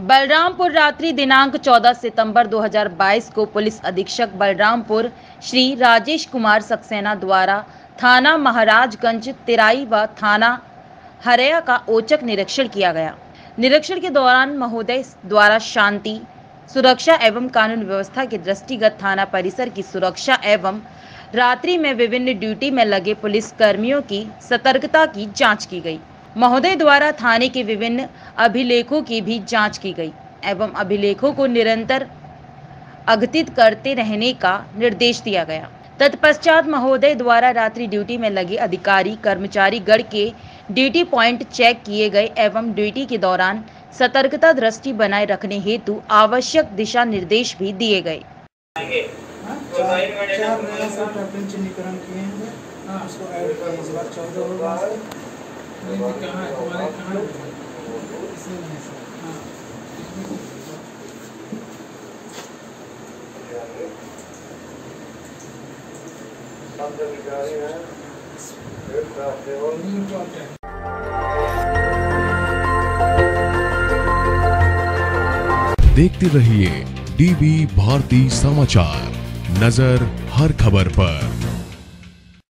बलरामपुर रात्रि दिनांक 14 सितंबर 2022 को पुलिस अधीक्षक बलरामपुर श्री राजेश कुमार सक्सेना द्वारा थाना महाराजगंज तिराई व थाना हरया का औचक निरीक्षण किया गया। निरीक्षण के दौरान महोदय द्वारा शांति सुरक्षा एवं कानून व्यवस्था के दृष्टिगत थाना परिसर की सुरक्षा एवं रात्रि में विभिन्न ड्यूटी में लगे पुलिस कर्मियों की सतर्कता की जांच की गई। महोदय द्वारा थाने के विभिन्न अभिलेखों की भी जांच की गई एवं अभिलेखों को निरंतर अद्यतित करते रहने का निर्देश दिया गया। तत्पश्चात महोदय द्वारा रात्रि ड्यूटी में लगे अधिकारी कर्मचारी गण के ड्यूटी पॉइंट चेक किए गए एवं ड्यूटी के दौरान सतर्कता दृष्टि बनाए रखने हेतु आवश्यक दिशा निर्देश भी दिए गए। देखते रहिए डीबी भारती समाचार, नजर हर खबर पर।